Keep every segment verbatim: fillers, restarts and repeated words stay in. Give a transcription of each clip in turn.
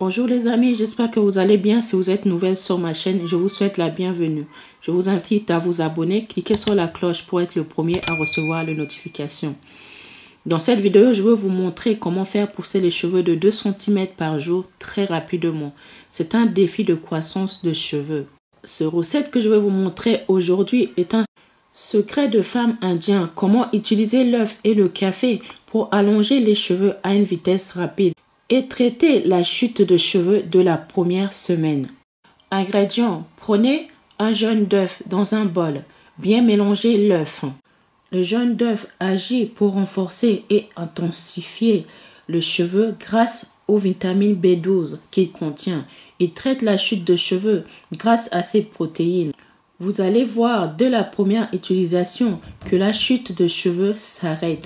Bonjour les amis, j'espère que vous allez bien. Si vous êtes nouvelle sur ma chaîne, je vous souhaite la bienvenue. Je vous invite à vous abonner, cliquez sur la cloche pour être le premier à recevoir les notifications. Dans cette vidéo, je vais vous montrer comment faire pousser les cheveux de deux centimètres par jour très rapidement. C'est un défi de croissance de cheveux. Ce recette que je vais vous montrer aujourd'hui est un secret de femme indien. Comment utiliser l'œuf et le café pour allonger les cheveux à une vitesse rapide et traiter la chute de cheveux de la première semaine. Ingrédients: prenez un jaune d'œuf dans un bol. Bien mélanger l'œuf. Le jaune d'œuf agit pour renforcer et intensifier le cheveu grâce aux vitamines B douze qu'il contient. Il traite la chute de cheveux grâce à ses protéines. Vous allez voir dès la première utilisation que la chute de cheveux s'arrête.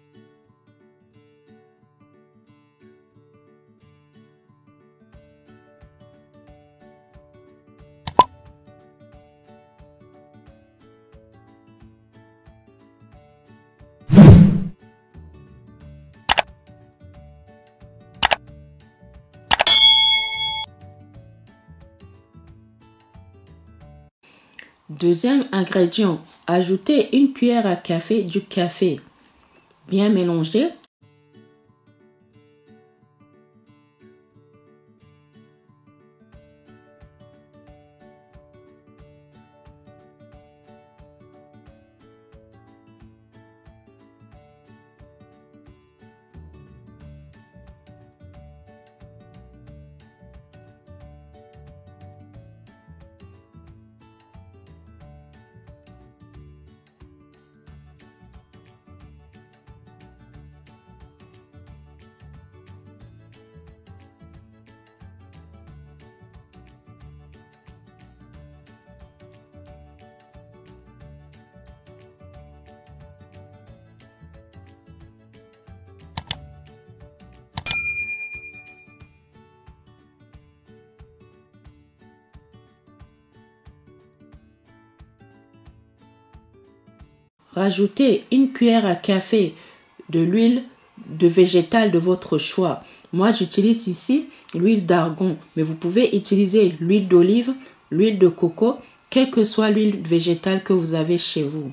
Deuxième ingrédient, ajoutez une cuillère à café du café. Bien mélanger. Rajoutez une cuillère à café de l'huile de végétale de votre choix. Moi, j'utilise ici l'huile d'argan, mais vous pouvez utiliser l'huile d'olive, l'huile de coco, quelle que soit l'huile végétale que vous avez chez vous.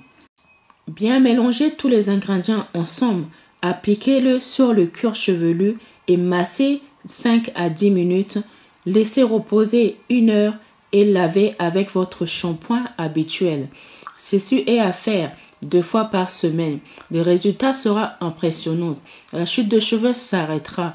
Bien mélanger tous les ingrédients ensemble. Appliquez-le sur le cuir chevelu et massez cinq à dix minutes. Laissez reposer une heure et lavez avec votre shampoing habituel. Ceci est à faire deux fois par semaine. Le résultat sera impressionnant. La chute de cheveux s'arrêtera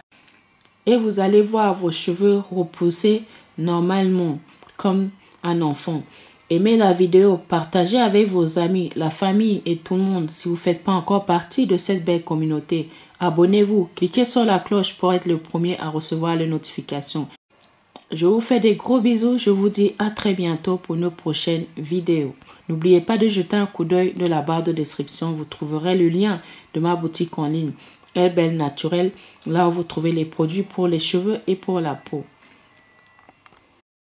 et vous allez voir vos cheveux repousser normalement comme un enfant. Aimez la vidéo, partagez avec vos amis, la famille et tout le monde si vous ne faites pas encore partie de cette belle communauté. Abonnez-vous, cliquez sur la cloche pour être le premier à recevoir les notifications. Je vous fais des gros bisous, je vous dis à très bientôt pour nos prochaines vidéos. N'oubliez pas de jeter un coup d'œil de la barre de description, vous trouverez le lien de ma boutique en ligne Elle Belle Naturelle, là où vous trouvez les produits pour les cheveux et pour la peau.